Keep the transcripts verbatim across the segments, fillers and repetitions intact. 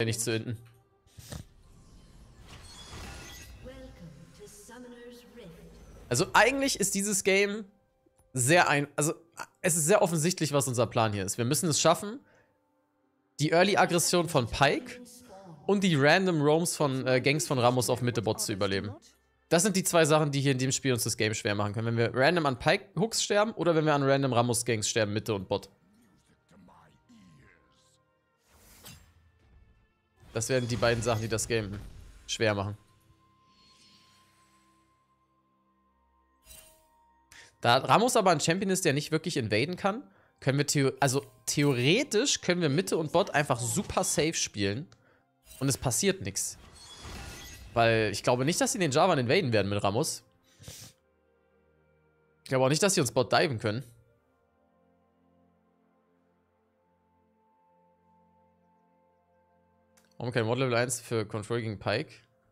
nicht zu enden. Also eigentlich ist dieses Game sehr ein... Also es ist sehr offensichtlich, was unser Plan hier ist. Wir müssen es schaffen, die Early-Aggression von Pyke und die Random Roams von äh, Gangs von Rammus auf Mitte-Bot zu überleben. Das sind die zwei Sachen, die hier in dem Spiel uns das Game schwer machen können. Wenn wir random an Pyke-Hooks sterben oder wenn wir an random Rammus-Gangs sterben, Mitte und Bot. Das werden die beiden Sachen, die das Game schwer machen. Da Rammus aber ein Champion ist, der nicht wirklich invaden kann, können wir theo also theoretisch können wir Mitte und Bot einfach super safe spielen und es passiert nichts. Weil ich glaube nicht, dass sie den Jarvan invaden werden mit Rammus. Ich glaube auch nicht, dass sie uns Bot diven können. Warum kein Ward Level eins für Control gegen Pyke?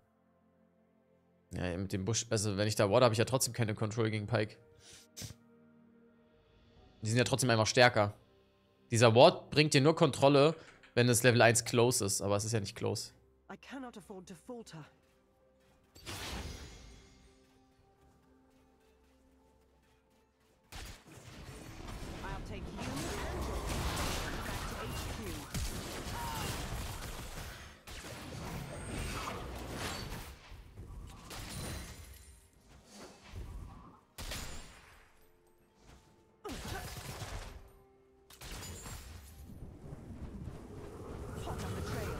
Ja, mit dem Busch, also wenn ich da Ward habe, ich ja trotzdem keine Control gegen Pyke. Die sind ja trotzdem einfach stärker. Dieser Ward bringt dir nur Kontrolle, wenn es Level eins close ist, aber es ist ja nicht close. I cannot afford to falter. I'll take you and yours back to H Q. Hot on the trail.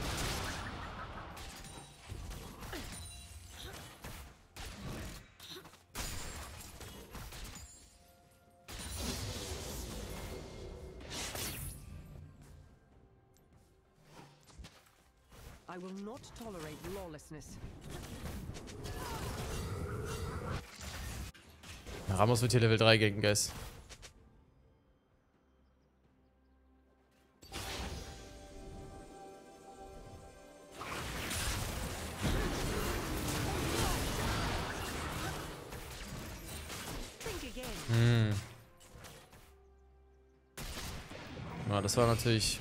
I will not tolerate lawlessness. Ja, Rammus wird hier Level drei gegen Guys. Think again. Hm. Ja, das war natürlich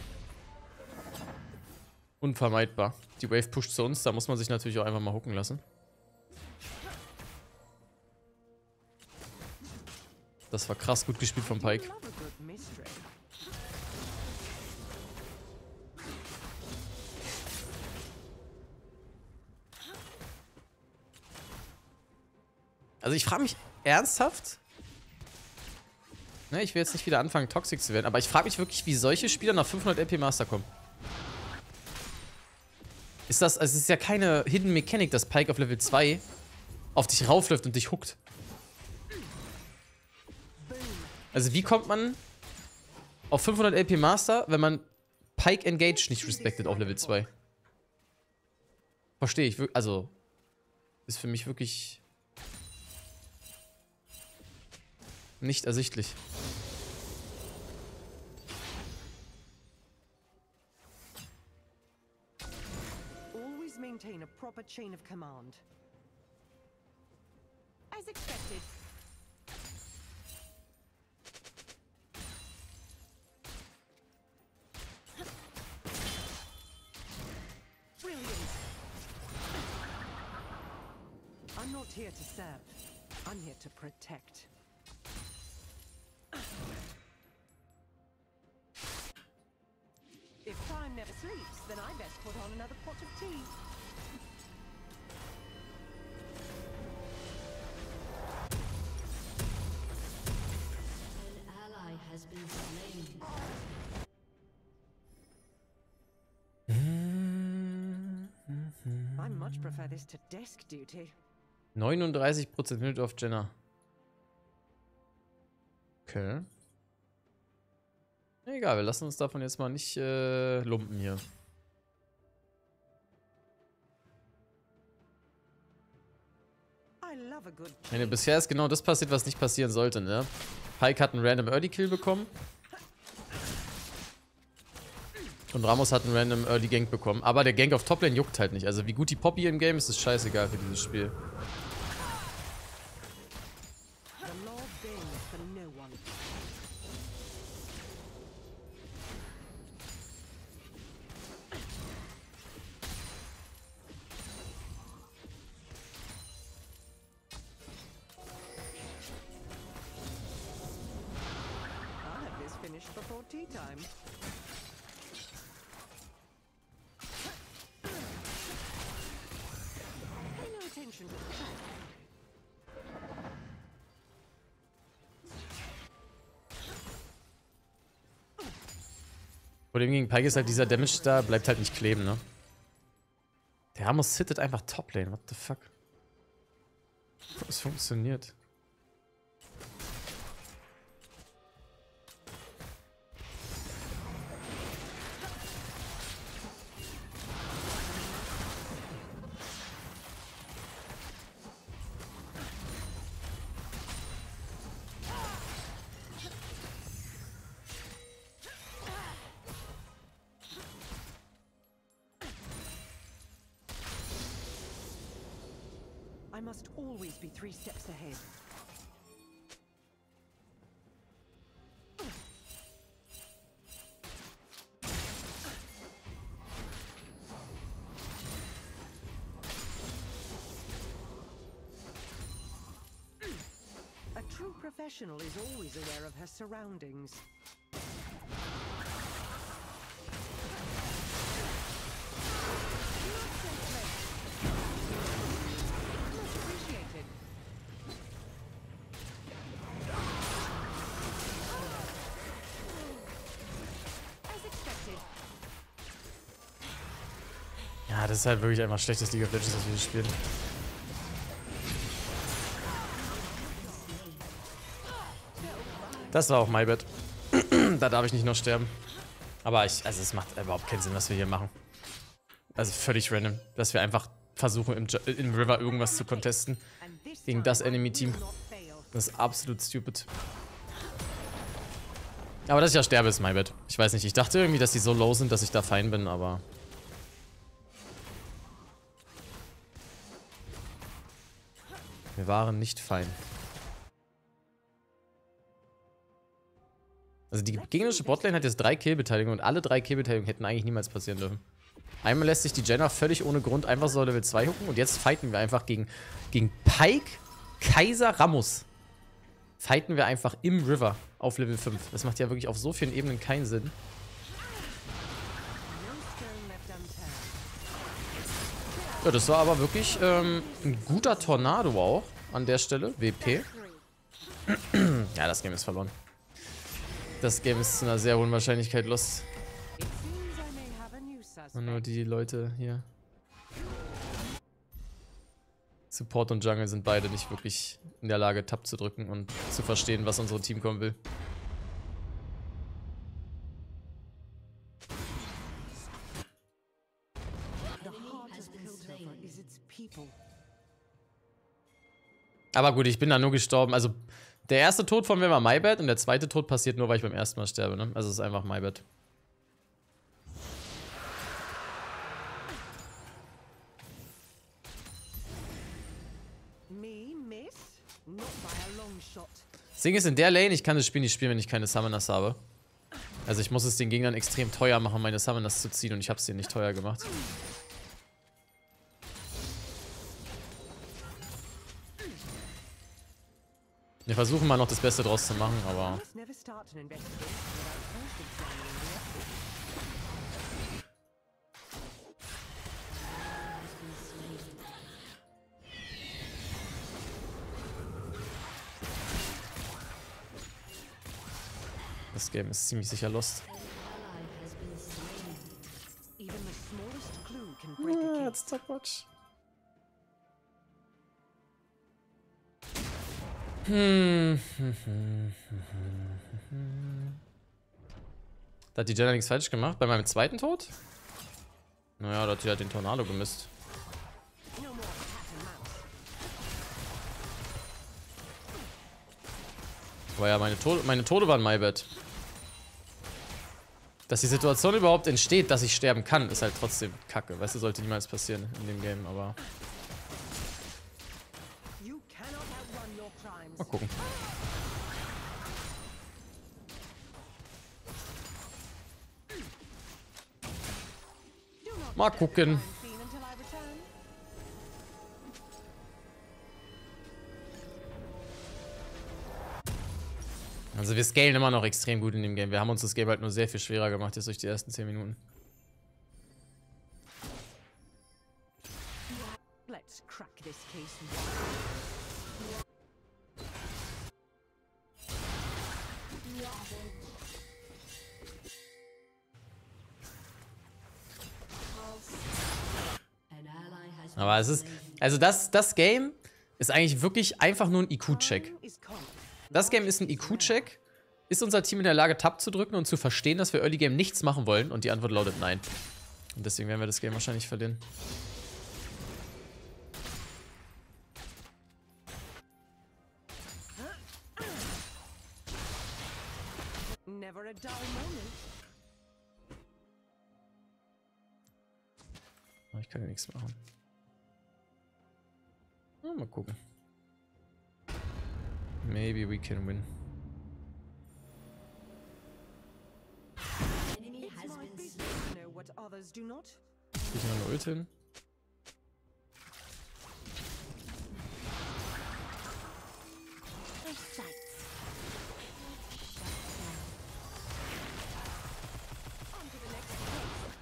unvermeidbar. Die Wave pusht zu uns, da muss man sich natürlich auch einfach mal hooken lassen. Das war krass gut gespielt von Pyke. Love a good mystery. Also ich frage mich ernsthaft, ne, ich will jetzt nicht wieder anfangen toxic zu werden, aber ich frage mich wirklich, wie solche Spieler nach fünfhundert L P Master kommen. Ist das, also es ist ja keine Hidden Mechanik, dass Pyke auf Level zwei auf dich raufläuft und dich hookt. Also wie kommt man auf fünfhundert L P Master, wenn man Pyke Engage nicht respektet auf Level zwei? Verstehe ich, wirklich, also ist für mich wirklich nicht ersichtlich. Always maintain a proper chain of command. As expected. Brilliant. I'm not here to serve. I'm here to protect. If time never sleeps, then I best put on another pot of tea. An ally has been slain. I much prefer this to desk duty. neununddreißig Prozent Minute of Jenna. Okay. Egal, wir lassen uns davon jetzt mal nicht äh, lumpen hier. I love a good Ich meine, bisher ist genau das passiert, was nicht passieren sollte, ne? Pyke hat einen random Early Kill bekommen. Und Rammus hat einen random Early Gank bekommen. Aber der Gank auf Toplane juckt halt nicht. Also wie gut die Poppy im Game ist, ist scheißegal für dieses Spiel. The law bends for no one. before tea time. Pay no attention to the chat. Problem gegen Pyke ist halt, dieser Damage da bleibt halt nicht kleben, ne? Der Ramos hittet einfach Toplane, what the fuck? Es funktioniert. I must always be three steps ahead. A true professional is always aware of her surroundings. Ja, das ist halt wirklich einfach schlechtes League of Legends, was wir hier spielen. Das war auch my bad. Da darf ich nicht noch sterben. Aber ich, also es macht überhaupt keinen Sinn, was wir hier machen. Also völlig random, dass wir einfach versuchen, im, im River irgendwas zu contesten. Gegen das Enemy-Team. Das ist absolut stupid. Aber dass ich ja sterbe, ist my bad. Ich weiß nicht, ich dachte irgendwie, dass die so low sind, dass ich da fein bin, aber... Wir waren nicht fein. Also die gegnerische Botlane hat jetzt drei Kill-Beteiligungen und alle drei Kill-Beteiligungen hätten eigentlich niemals passieren dürfen. Einmal lässt sich die Jenna völlig ohne Grund einfach so Level zwei hooken und jetzt fighten wir einfach gegen, gegen Pyke, Kaiser, Ramos. Fighten wir einfach im River auf Level fünf. Das macht ja wirklich auf so vielen Ebenen keinen Sinn. Ja, das war aber wirklich ähm, ein guter Tornado auch an der Stelle. W P. Ja, das Game ist verloren. Das Game ist zu einer sehr hohen Wahrscheinlichkeit lost. Und nur die Leute hier. Support und Jungle sind beide nicht wirklich in der Lage, Tab zu drücken und zu verstehen, was unsere Team kommen will. Aber gut, ich bin da nur gestorben. Also, der erste Tod von mir war my bad und der zweite Tod passiert nur, weil ich beim ersten Mal sterbe, ne? Also, es ist einfach my bad. Das Ding ist, in der Lane, ich kann das Spiel nicht spielen, wenn ich keine Summoners habe. Also, ich muss es den Gegnern extrem teuer machen, meine Summoners zu ziehen und ich habe es denen nicht teuer gemacht. Wir versuchen mal noch das Beste draus zu machen, aber... Das Game ist ziemlich sicher lost. Ah, it's Stopwatch. Hm. Da hat die Jenna nichts falsch gemacht. Bei meinem zweiten Tod? Naja, da hat sie halt den Tornado gemisst. Aber ja, meine Tode, meine Tode waren my bad. Dass die Situation überhaupt entsteht, dass ich sterben kann, ist halt trotzdem kacke. Weißt du, sollte niemals passieren in dem Game, aber... Mal gucken. Mal gucken. Also wir scalen immer noch extrem gut in dem Game. Wir haben uns das Game halt nur sehr viel schwerer gemacht jetzt durch die ersten zehn Minuten. Let's crack this case. An ally has Aber es ist, also das, das Game ist eigentlich wirklich einfach nur ein I Q-Check. Is common. Das Game ist ein I Q-Check. Ist unser Team in der Lage, Tab zu drücken und zu verstehen, dass wir Early Game nichts machen wollen? Und die Antwort lautet nein. Und deswegen werden wir das Game wahrscheinlich verlieren. Never a dull moment. Ich kann ja nichts machen. Na, mal gucken. Maybe we can win. enemy It's has my been business slain. to know what others do not. Ich noch eine Ult hin. On to the next case.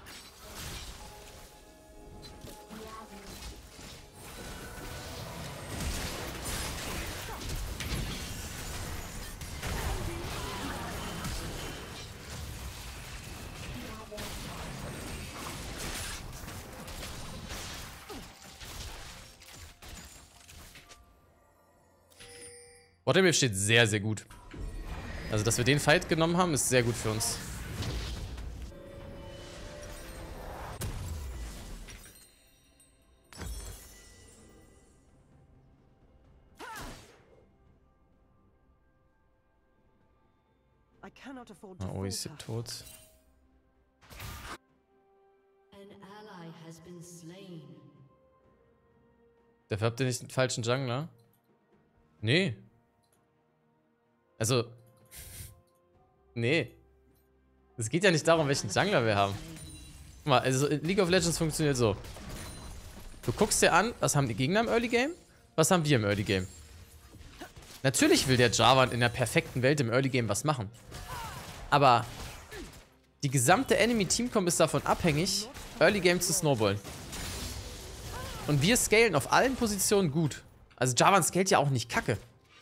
Bottom steht sehr, sehr gut. Also, dass wir den Fight genommen haben, ist sehr gut für uns. I cannot afford to Ah, oh, ist falter. tot. An ally has been slain. Dafür habt ihr nicht den falschen Jungler? Nee. Also. Nee. Es geht ja nicht darum, welchen Jungler wir haben. Guck mal, also League of Legends funktioniert so. Du guckst dir an, was haben die Gegner im Early Game? Was haben wir im Early Game? Natürlich will der Jarvan in der perfekten Welt im Early Game was machen. Aber die gesamte Enemy-Team-Comp ist davon abhängig, Early Game zu snowballen. Und wir scalen auf allen Positionen gut. Also Jarvan scalt ja auch nicht kacke.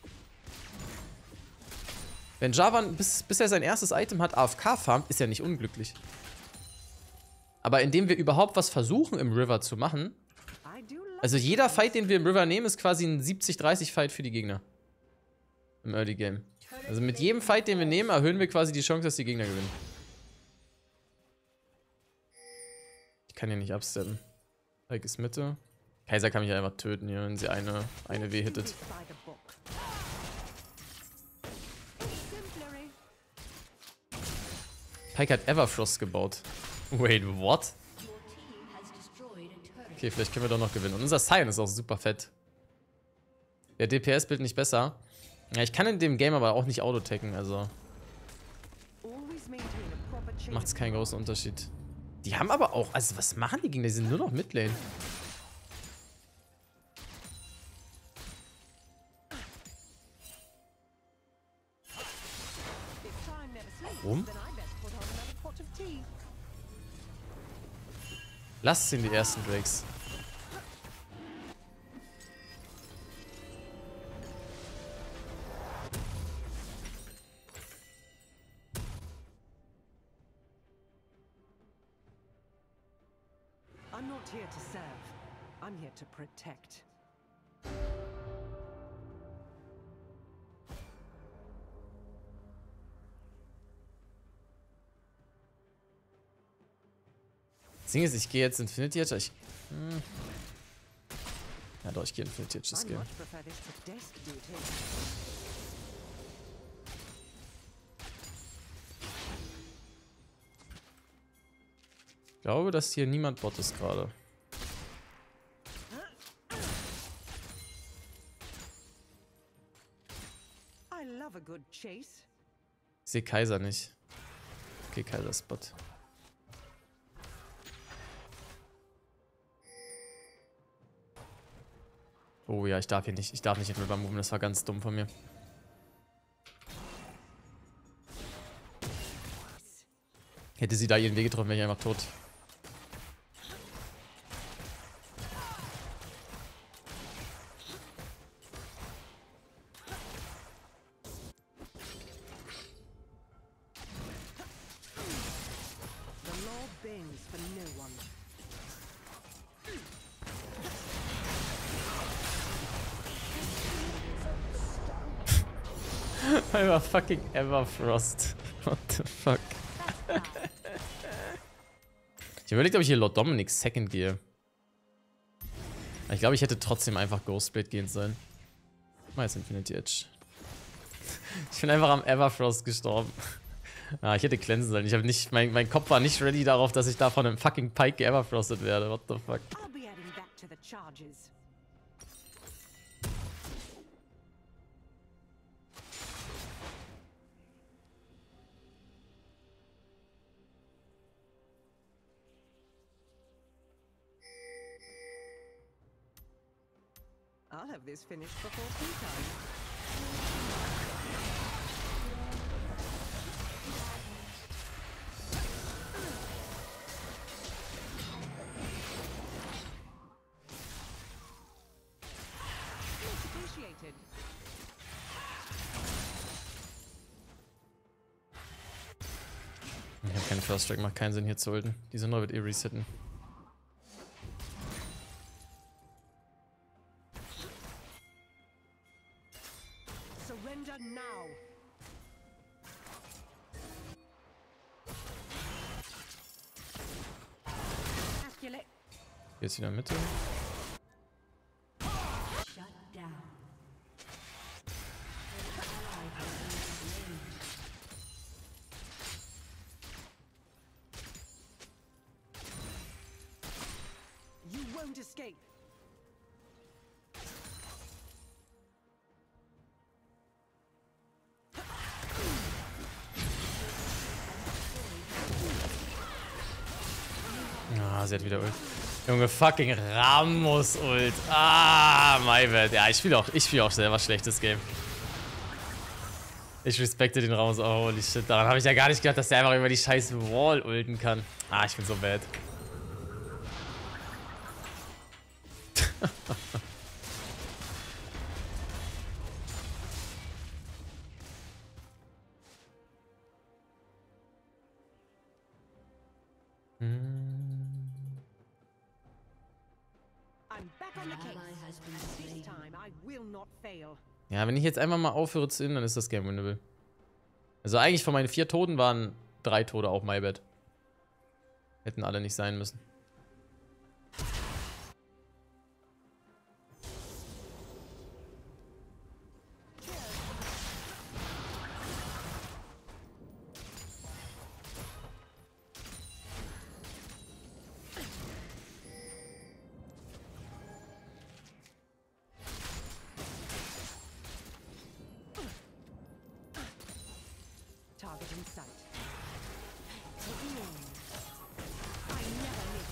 Wenn Jarvan, bis, bis er sein erstes Item hat, A F K farmt, ist er nicht unglücklich. Aber indem wir überhaupt was versuchen im River zu machen, I do like also jeder Fight, den wir im River nehmen, ist quasi ein siebzig dreißig Fight für die Gegner. Im Early Game. Also mit jedem Fight, den wir nehmen, erhöhen wir quasi die Chance, dass die Gegner gewinnen. Ich kann hier nicht absteppen. Like ist Mitte. Kaiser kann mich einfach töten hier, wenn sie eine, eine W hittet. it by the book. Simplery. Pyke hat Everfrost gebaut. Wait, what? Your team has destroyed a turret. Okay, vielleicht können wir doch noch gewinnen. Und unser Sion ist auch super fett. Der D P S-Bild nicht besser. Ja, ich kann in dem Game aber auch nicht Auto-Tacken, also Always maintain a proper chain. macht's keinen großen Unterschied. Die haben aber auch, also was machen die Gegner? Die sind nur noch Midlane. If time never sleeps, Warum? then I best put on another pot of tea. Lasst ihn die ersten Drakes. I'm not here to serve. I'm here to protect. Das Ding ist, ich gehe jetzt Infinity Edge. Ich, hm. Ja doch, ich gehe Infinity Edge das I Game. much prefer this to desk duty. Ich glaube, dass hier niemand Bot ist gerade. I love a good chase. Ich sehe Kaiser nicht. Okay, Kaiser ist Bot. Oh ja, ich darf hier nicht. Ich darf nicht in River moven. Das war ganz dumm von mir. Hätte sie da ihren Weg getroffen, wäre ich einfach tot. The law bends for no one. Einfach fucking Everfrost. What the fuck? Ich überlege, ob ich hier Lord Dominic Second gehe. Ich glaube, ich hätte trotzdem einfach Ghostblade gehen sollen. Mal jetzt Infinity Edge. Ich bin einfach am Everfrost gestorben. Ah, ich hätte cleansen sollen. Ich habe nicht, mein, mein Kopf war nicht ready darauf, dass ich da von einem fucking Pike geeverfrostet werde. What the fuck? I'll be adding that to the charges. I'll have this finished before tea time. Much appreciated. Ich habe keinen First Strike, macht keinen Sinn hier zu ulten. Diese Neu wird eh resetten. Surrender now. Calculate. Jetzt wieder Mitte. Shut down. An ally has been slain. You won't escape. Ah, sie hat wieder Ult. Junge, fucking Ramos Ult. Ah, my bad. Ja, ich spiele auch, ich spiele auch selber schlechtes Game. Ich respekte den Ramos. Oh, holy shit. Daran habe ich ja gar nicht gedacht, dass der einfach über die scheiß Wall ulten kann. Ah, ich bin so bad. I'm back on the An ally case. has been This slain. time I will not fail. Ja, wenn ich jetzt einfach mal aufhöre zu innen, dann ist das Game winnable. Also eigentlich von meinen vier Toten waren drei Tode auch my bad. Hätten alle nicht sein müssen. Target in sight. Taking aim. I never miss.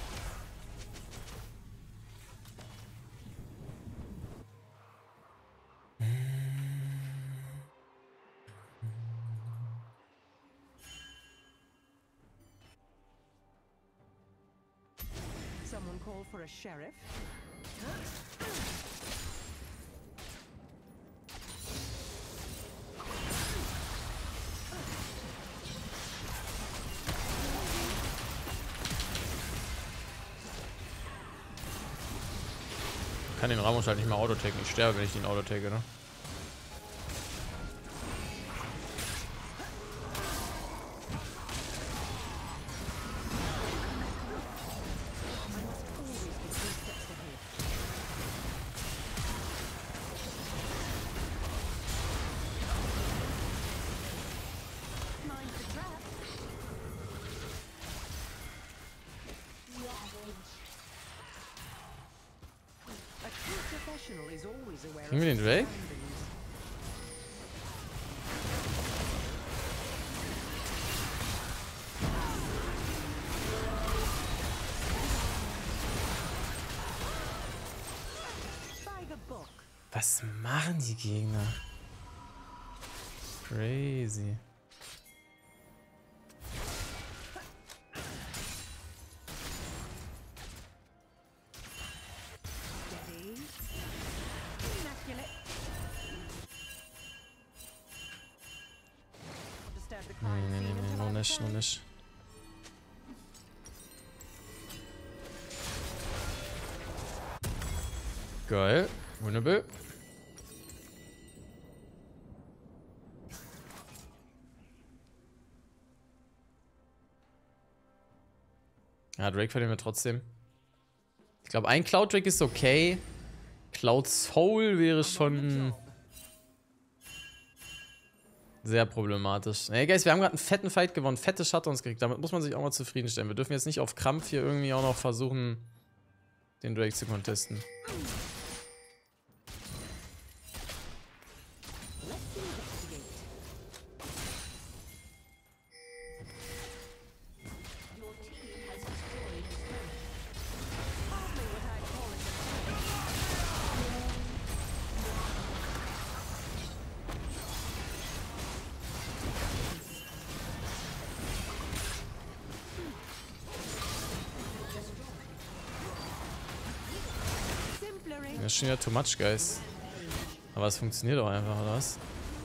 Someone call for a sheriff? Ich kann den Ramos halt nicht mehr autotaken. Ich sterbe, wenn ich den autotake, ne? Mind the trap. A true professional is always aware Kriegen wir den of Drake? surroundings. By the book. Was machen die Gegner? Crazy. porcupine nee, nee, seen nee, until noch I nicht, noch returned? nicht. Geil. Winnable. Ja, Drake verlieren wir trotzdem. Ich glaube, ein Cloud Drake ist okay. Cloud Soul wäre schon sehr problematisch. Ey, Guys, wir haben gerade einen fetten Fight gewonnen. Fette Shutdowns gekriegt. Damit muss man sich auch mal zufriedenstellen. Wir dürfen jetzt nicht auf Krampf hier irgendwie auch noch versuchen, den Drake zu contesten. Das ist schon wieder too much, Guys. Aber es funktioniert auch einfach, oder was?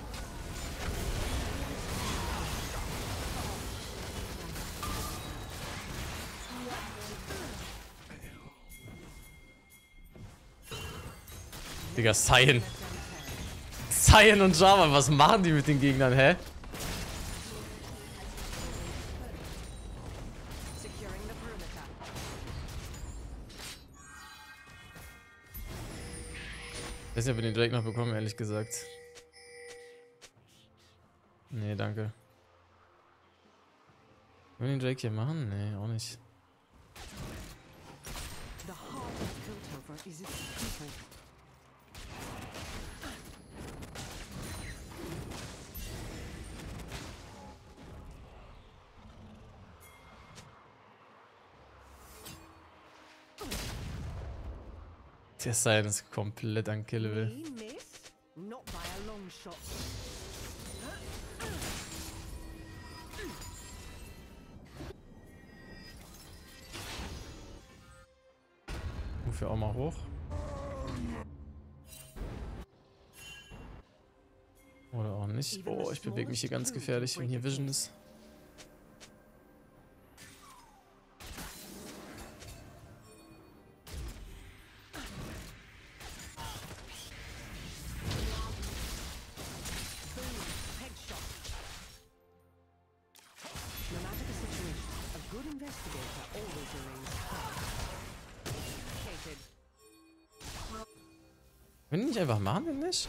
Digga, Cyan. Cyan und Java, was machen die mit den Gegnern, hä? Securing the perimeter. Ich weiß nicht, ob wir den Drake noch bekommen, ehrlich gesagt. Nee, danke. Wollen wir den Drake hier machen? Nee, auch nicht. The heart of Piltover is its people. Der Cyan ist komplett unkillable. Me miss? Not by a long shot. Ruf ja auch mal hoch. Oder auch nicht. Oh, ich bewege mich hier ganz gefährlich, wenn hier Vision ist. Headshot. No matter the situation, a good investigator always remains calm. Hated. Können die nicht einfach machen, wenn nicht?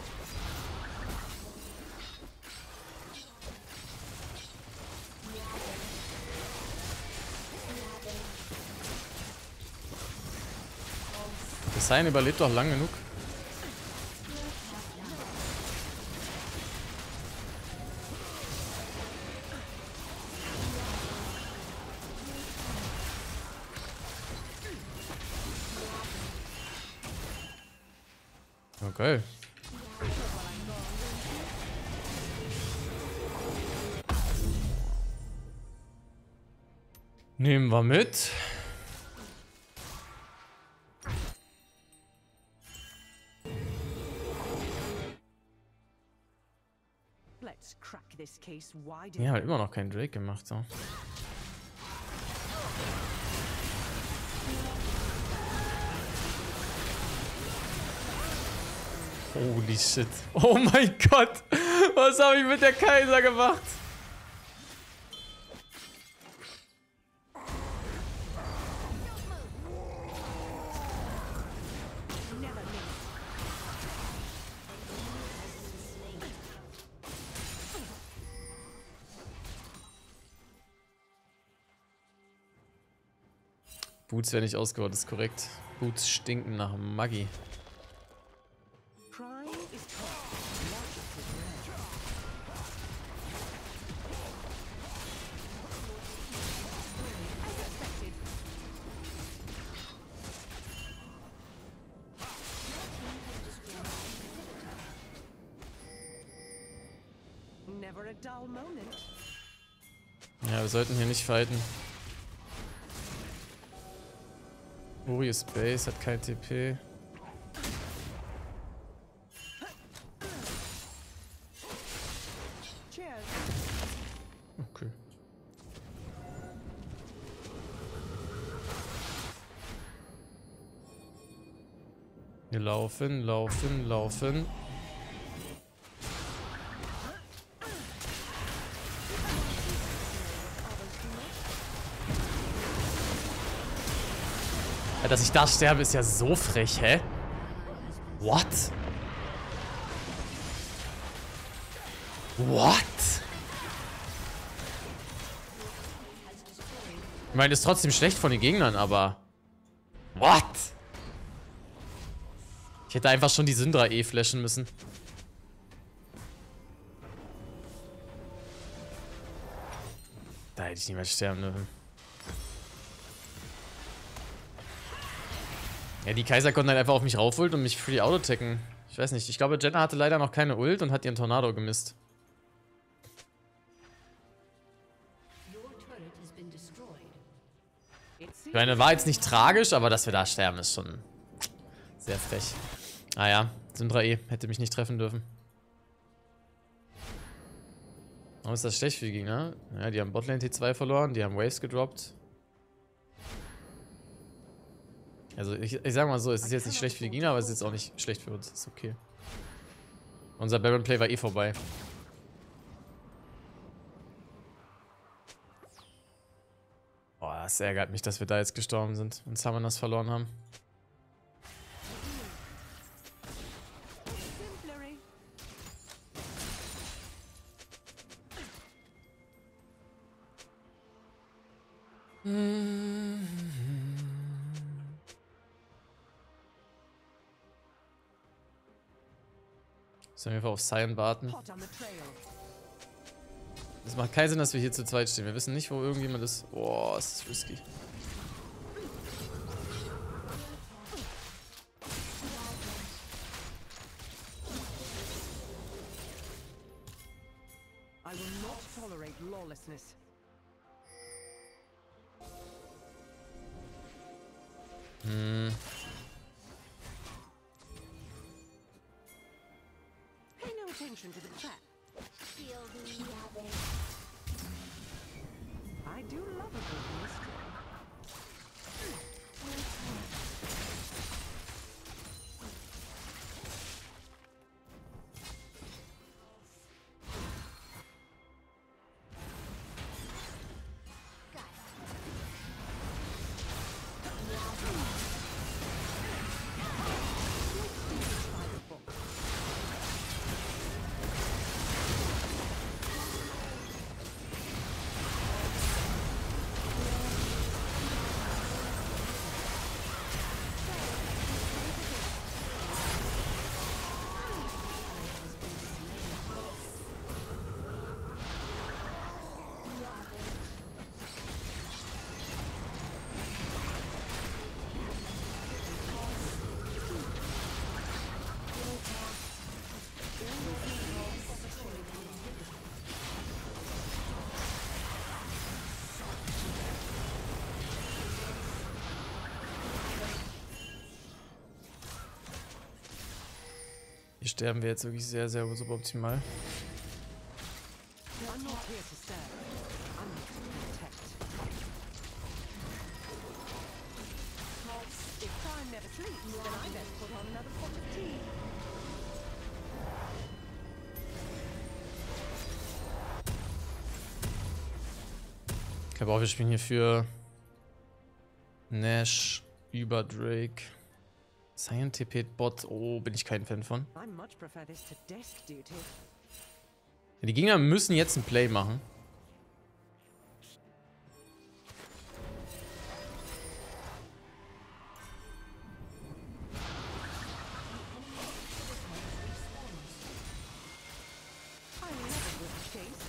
Der Cyan überlebt doch lang genug. Okay. Nehmen wir mit. Let's crack this case wide. Ja, hat immer noch keinen Drake gemacht, so. Holy shit. Oh mein Gott. Was habe ich mit der Kaiser gemacht? Never miss. Boots werden nicht ausgebaut, ist korrekt. Boots stinken nach Maggi. Crime is tough. Logic is rare. As expected. Never a dull moment. Ja, wir sollten hier nicht fighten. Uri ist Base, hat kein T P. Cheers. Wir laufen, laufen, laufen. Ja, dass ich da sterbe, ist ja so frech, hä? What? What? Ich meine, ist trotzdem schlecht von den Gegnern, aber... What? Ich hätte einfach schon die Syndra eh flashen müssen. Da hätte ich niemals sterben dürfen. Ja, die Kaiser konnten halt einfach auf mich raufholen und mich free auto-tacken. Ich weiß nicht, ich glaube, Jenna hatte leider noch keine Ult und hat ihren Tornado gemisst. Ich meine, war jetzt nicht tragisch, aber dass wir da sterben, ist schon sehr frech. Ah ja, Syndra E hätte mich nicht treffen dürfen. Warum ist das schlecht für die Gegner? Ja, die haben Botlane T zwei verloren, die haben Waves gedroppt. Also ich, ich sag mal so, es ist jetzt nicht schlecht für die Gegner, aber es ist jetzt auch nicht schlecht für uns. Ist okay. Unser Baron Play war eh vorbei. Boah, es ärgert mich, dass wir da jetzt gestorben sind und Summoners verloren haben. Sollen wir einfach auf Cyan warten? Es macht keinen Sinn, dass wir hier zu zweit stehen. Wir wissen nicht, wo irgendjemand ist. Boah, es ist risky. I will not tolerate lawlessness. Hm. Pay no attention to the trap. I do love a good mystery. Hier sterben wir jetzt wirklich sehr, sehr suboptimal. I'm not here to serve. I'm here to protect. If time never sleeps, then I best put on another pot of tea. Ich glaube auch, wir spielen hier für Nash über Drake. Cyan T P Bot, oh, bin ich kein Fan von. I much prefer this to desk duty. Ja, die Gegner müssen jetzt ein Play machen. I never would chase.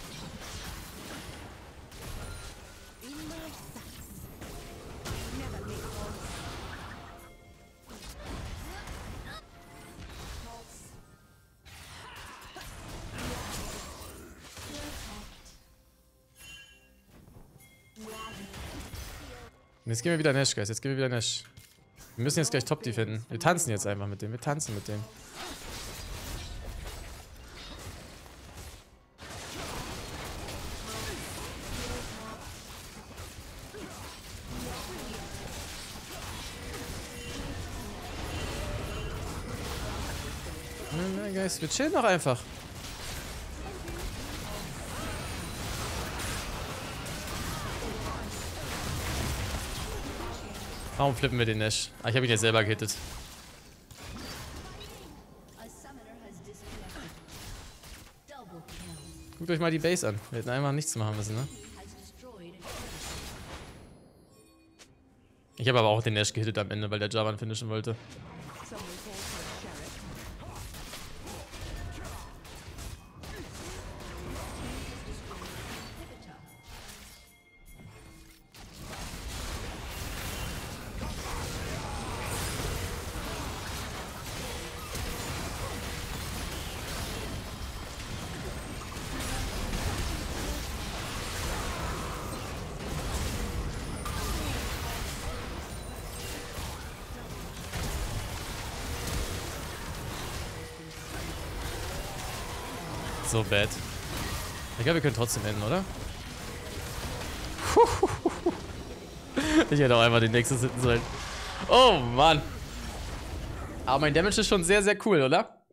In my sights. Never leave one. Und jetzt gehen wir wieder Nash, Guys. Jetzt gehen wir wieder Nash. Wir müssen jetzt gleich Top defenden. Wir tanzen jetzt einfach mit dem. Wir tanzen mit dem. Nein, nein, Guys, wir chillen doch einfach. Warum flippen wir den Nash? Ah, ich habe ihn ja selber gehittet. Guckt euch mal die Base an. Wir hätten einfach nichts machen müssen, ne? Ich habe aber auch den Nash gehittet am Ende, weil der Jarvan finishen wollte. Someone call for a sheriff. So bad. Ich glaube, wir können trotzdem enden, oder? Ich hätte auch einfach den Nexus hitten sollen. Oh, Mann. Aber mein Damage ist schon sehr, sehr cool, oder?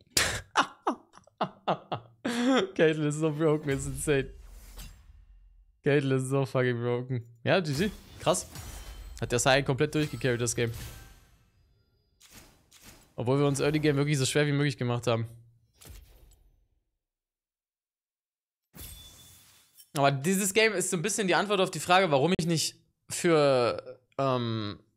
Caitlyn ist so broken, ist insane. Caitlyn ist so fucking broken. Ja, G G. Krass. Hat der Sai komplett durchgecarried, das Game. Obwohl wir uns Early Game wirklich so schwer wie möglich gemacht haben. Aber dieses Game ist so ein bisschen die Antwort auf die Frage, warum ich nicht für ähm,